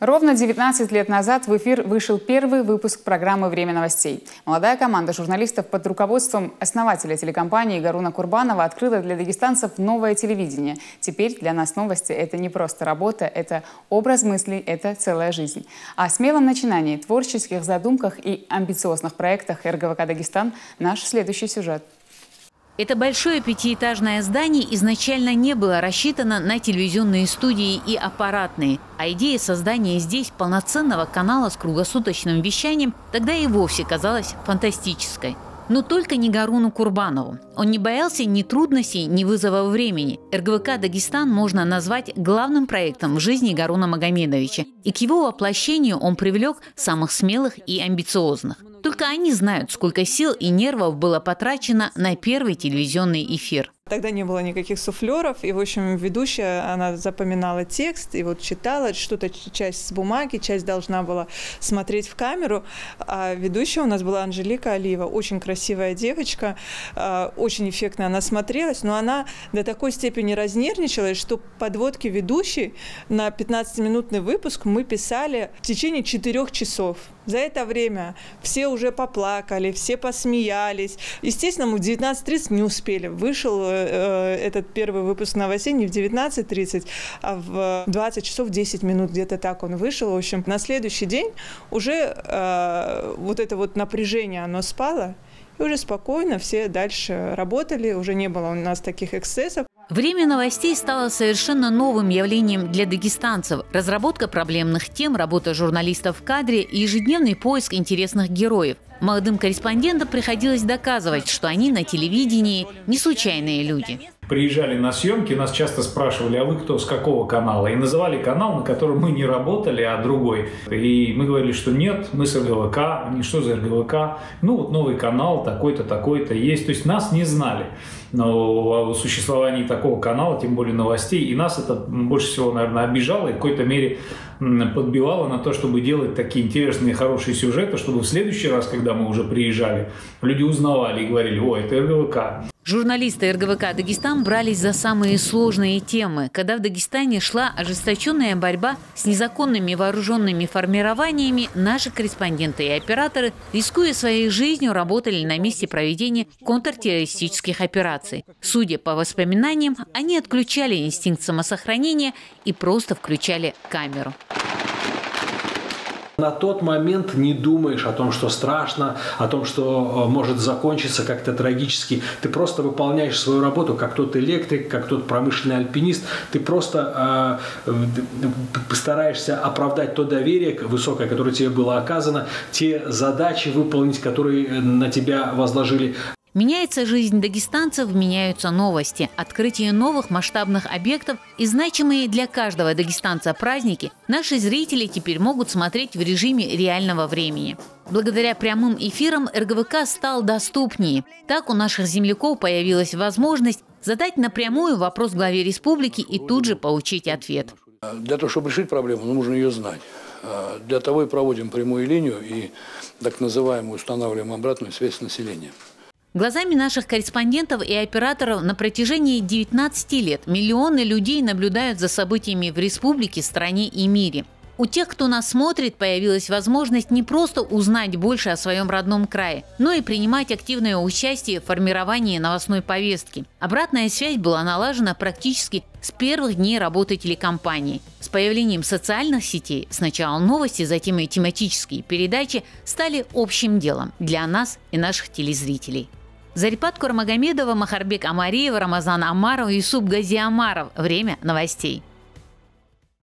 Ровно 19 лет назад в эфир вышел первый выпуск программы «Время новостей». Молодая команда журналистов под руководством основателя телекомпании Гаруна Курбанова открыла для дагестанцев новое телевидение. Теперь для нас новости – это не просто работа, это образ мыслей, это целая жизнь. О смелом начинании, творческих задумках и амбициозных проектах РГВК «Дагестан» наш следующий сюжет. Это большое пятиэтажное здание изначально не было рассчитано на телевизионные студии и аппаратные. А идея создания здесь полноценного канала с круглосуточным вещанием тогда и вовсе казалась фантастической. Но только не Гаруну Курбанову. Он не боялся ни трудностей, ни вызова времени. РГВК «Дагестан» можно назвать главным проектом в жизни Гаруна Магомедовича. И к его воплощению он привлек самых смелых и амбициозных. Только они знают, сколько сил и нервов было потрачено на первый телевизионный эфир. Тогда не было никаких суфлеров, и, в общем, ведущая, она запоминала текст и вот читала что-то, часть с бумаги, часть должна была смотреть в камеру. А ведущая у нас была Анжелика Алиева, очень красивая девочка, очень эффектно она смотрелась, но она до такой степени разнервничалась, что подводки ведущей на 15-минутный выпуск мы писали в течение 4 часов. За это время все уже поплакали, все посмеялись. Естественно, мы в 19:30 не успели. Вышел этот первый выпуск новостей не в 19:30, а в 20 часов 10 минут, где-то так он вышел. В общем, на следующий день уже вот это вот напряжение, оно спало. И уже спокойно все дальше работали, уже не было у нас таких эксцессов. Время новостей стало совершенно новым явлением для дагестанцев. Разработка проблемных тем, работа журналистов в кадре и ежедневный поиск интересных героев. Молодым корреспондентам приходилось доказывать, что они на телевидении не случайные люди. Приезжали на съемки, нас часто спрашивали, а вы кто, с какого канала? И называли канал, на котором мы не работали, а другой. И мы говорили, что нет, мы с РГВК. Они, что за РГВК? Ну вот новый канал, такой-то, такой-то есть. То есть нас не знали. Но о существовании такого канала, тем более новостей, и нас это больше всего, наверное, обижало и в какой-то мере подбивало на то, чтобы делать такие интересные, хорошие сюжеты, чтобы в следующий раз, когда мы уже приезжали, люди узнавали и говорили: о, это РГВК. Журналисты РГВК «Дагестан» брались за самые сложные темы, когда в Дагестане шла ожесточенная борьба с незаконными вооруженными формированиями. Наши корреспонденты и операторы, рискуя своей жизнью, работали на месте проведения контртеррористических операций. Судя по воспоминаниям, они отключали инстинкт самосохранения и просто включали камеру. На тот момент не думаешь о том, что страшно, о том, что может закончиться как-то трагически. Ты просто выполняешь свою работу, как тот электрик, как тот промышленный альпинист. Ты просто стараешься оправдать то доверие высокое, которое тебе было оказано, те задачи выполнить, которые на тебя возложили. Меняется жизнь дагестанцев, меняются новости. Открытие новых масштабных объектов и значимые для каждого дагестанца праздники наши зрители теперь могут смотреть в режиме реального времени. Благодаря прямым эфирам РГВК стал доступнее. Так у наших земляков появилась возможность задать напрямую вопрос главе республики и тут же получить ответ. Для того, чтобы решить проблему, нужно ее знать. Для того и проводим прямую линию и так называемую устанавливаем обратную связь с населением. Глазами наших корреспондентов и операторов на протяжении 19 лет миллионы людей наблюдают за событиями в республике, стране и мире. У тех, кто нас смотрит, появилась возможность не просто узнать больше о своем родном крае, но и принимать активное участие в формировании новостной повестки. Обратная связь была налажена практически с первых дней работы телекомпании. С появлением социальных сетей сначала новости, затем и тематические передачи стали общим делом для нас и наших телезрителей. Зарипат Курмагомедова, Махарбек Амариев, Рамазан Амаров, Юсуп Газиамаров. Время новостей.